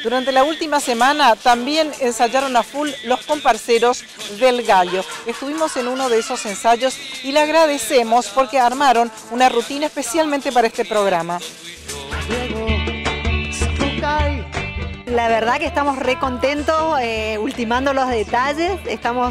Durante la última semana también ensayaron a full los comparseros del Gallo. Estuvimos en uno de esos ensayos y le agradecemos porque armaron una rutina especialmente para este programa. La verdad que estamos re contentos, ultimando los detalles, estamos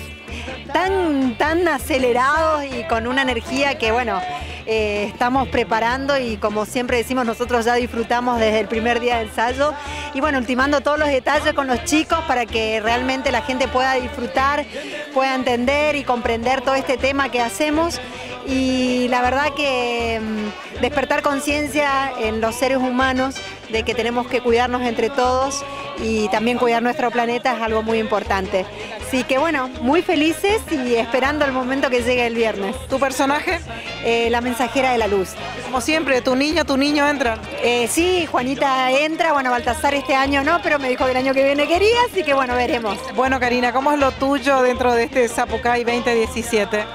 tan acelerados y con una energía que bueno, estamos preparando y como siempre decimos nosotros ya disfrutamos desde el primer día de ensayo y bueno, ultimando todos los detalles con los chicos para que realmente la gente pueda disfrutar, pueda entender y comprender todo este tema que hacemos y la verdad que despertar conciencia en los seres humanos de que tenemos que cuidarnos entre todos y también cuidar nuestro planeta es algo muy importante. Así que bueno, muy felices y esperando el momento que llegue el viernes. ¿Tu personaje? La mensajera de la luz. Como siempre, tu niño entran. Sí, Juanita entra, bueno, Baltasar este año no, pero me dijo que el año que viene quería, así que bueno, veremos. Bueno, Karina, ¿cómo es lo tuyo dentro de este Zapucay 2017?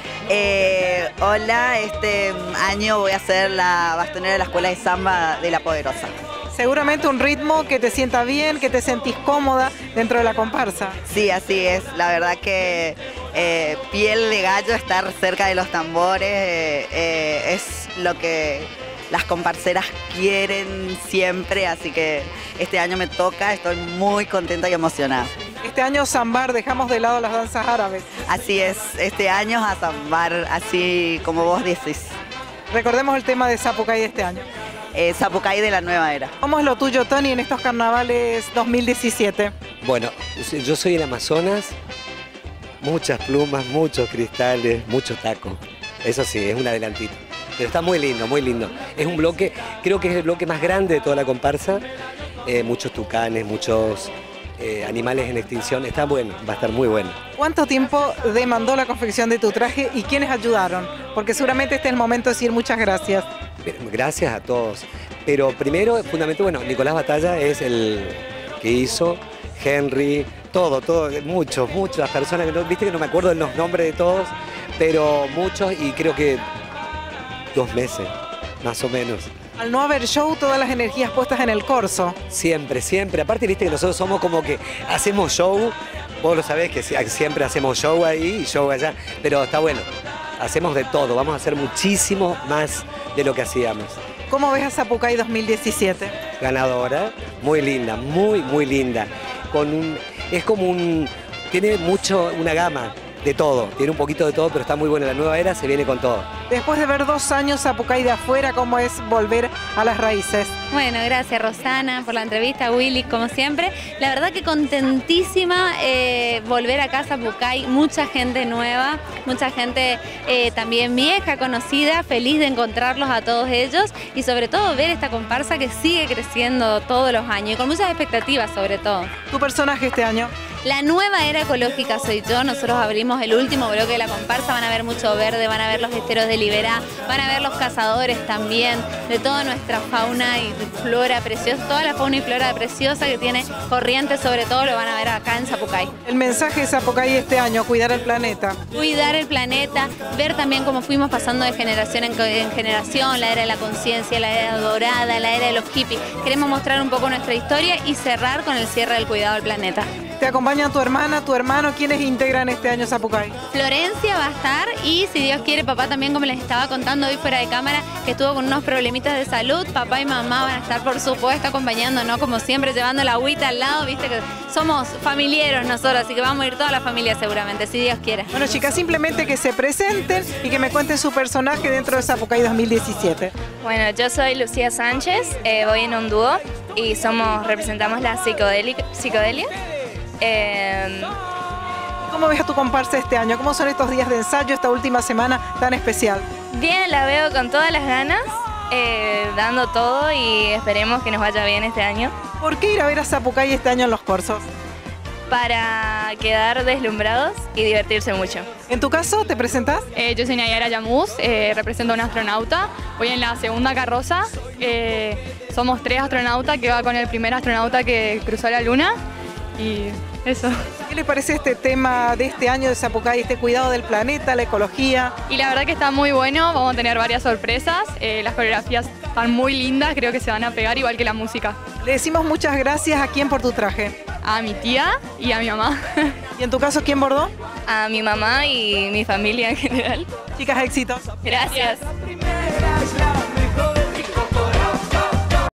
Hola, este año voy a ser la bastonera de la Escuela de Samba de La Poderosa. Seguramente un ritmo que te sienta bien, que te sentís cómoda dentro de la comparsa. Sí, así es. La verdad que piel de gallo, estar cerca de los tambores es lo que las comparseras quieren siempre, así que este año me toca, estoy muy contenta y emocionada. Este año zambar, dejamos de lado las danzas árabes. Así es, este año es a zambar, así como vos decís. Recordemos el tema de Zapucay de este año. Zapucay de la nueva era. ¿Cómo es lo tuyo, Tony, en estos carnavales 2017? Bueno, yo soy el Amazonas, muchas plumas, muchos cristales, mucho taco. Eso sí, es un adelantito. Pero está muy lindo, muy lindo. Es un bloque, creo que es el bloque más grande de toda la comparsa. Muchos tucanes, muchos animales en extinción. Está bueno, va a estar muy bueno. ¿Cuánto tiempo demandó la confección de tu traje y quiénes ayudaron? Porque seguramente este es el momento de decir muchas gracias. Gracias a todos. Pero primero, fundamentalmente, bueno, Nicolás Batalla es el que hizo, Henry, todo, muchas personas que no, viste que no me acuerdo de los nombres de todos, pero muchos y creo que 2 meses, más o menos. Al no haber show, todas las energías puestas en el corso. Siempre, siempre. Aparte, viste que nosotros somos como que hacemos show, vos lo sabés que siempre hacemos show ahí y show allá, pero está bueno. Hacemos de todo, vamos a hacer muchísimo más de lo que hacíamos. ¿Cómo ves a Zapucay 2017? Ganadora, muy linda, muy linda. Es como tiene una gama de todo, tiene un poquito de todo, pero está muy buena. La nueva era se viene con todo. Después de ver 2 años Zapucay de afuera, ¿cómo es volver a las raíces? Bueno, gracias Rosana por la entrevista, Willy, como siempre. La verdad que contentísima volver acá a Zapucay, mucha gente nueva, mucha gente también vieja, conocida, feliz de encontrarlos a todos ellos y sobre todo ver esta comparsa que sigue creciendo todos los años y con muchas expectativas sobre todo. ¿Tu personaje este año? La nueva era ecológica soy yo, nosotros abrimos el último bloque de la comparsa, van a ver mucho verde, van a ver los esteros de Liberá, van a ver los cazadores también, de toda nuestra fauna y flora preciosa, toda la fauna y flora preciosa que tiene Corrientes, sobre todo lo van a ver acá en Zapucay. El mensaje de Zapucay este año, cuidar el planeta. Cuidar el planeta, ver también cómo fuimos pasando de generación en generación, la era de la conciencia, la era dorada, la era de los hippies. Queremos mostrar un poco nuestra historia y cerrar con el cierre del cuidado del planeta. ¿Te acompaña tu hermana, tu hermano? ¿Quiénes integran este año Zapucay? Florencia va a estar y si Dios quiere, papá también, como les estaba contando hoy fuera de cámara, que estuvo con unos problemitas de salud. Papá y mamá van a estar, por supuesto, acompañándonos como siempre, llevando la agüita al lado. Viste que somos familiares nosotros, así que vamos a ir toda la familia seguramente, si Dios quiere. Bueno, chicas, simplemente que se presenten y que me cuenten su personaje dentro de Zapucay 2017. Bueno, yo soy Lucía Sánchez, voy en un dúo y representamos la psicodelia. ¿Cómo ves a tu comparsa este año? ¿Cómo son estos días de ensayo, esta última semana tan especial? Bien, la veo con todas las ganas, dando todo y esperemos que nos vaya bien este año. ¿Por qué ir a ver a Zapucay este año en los cursos? Para quedar deslumbrados y divertirse mucho. ¿En tu caso te presentás? Yo soy Nayara Yamuz, represento a una astronauta, voy en la segunda carroza, somos 3 astronautas que va con el primer astronauta que cruzó la luna y eso. ¿Qué les parece este tema de este año de Zapucay, este cuidado del planeta, la ecología? Y la verdad que está muy bueno, vamos a tener varias sorpresas, las coreografías están muy lindas, creo que se van a pegar igual que la música. Le decimos muchas gracias a quién por tu traje. A mi tía y a mi mamá. ¿Y en tu caso quién bordó? A mi mamá y mi familia en general. Chicas, éxitos. Gracias. La primera es la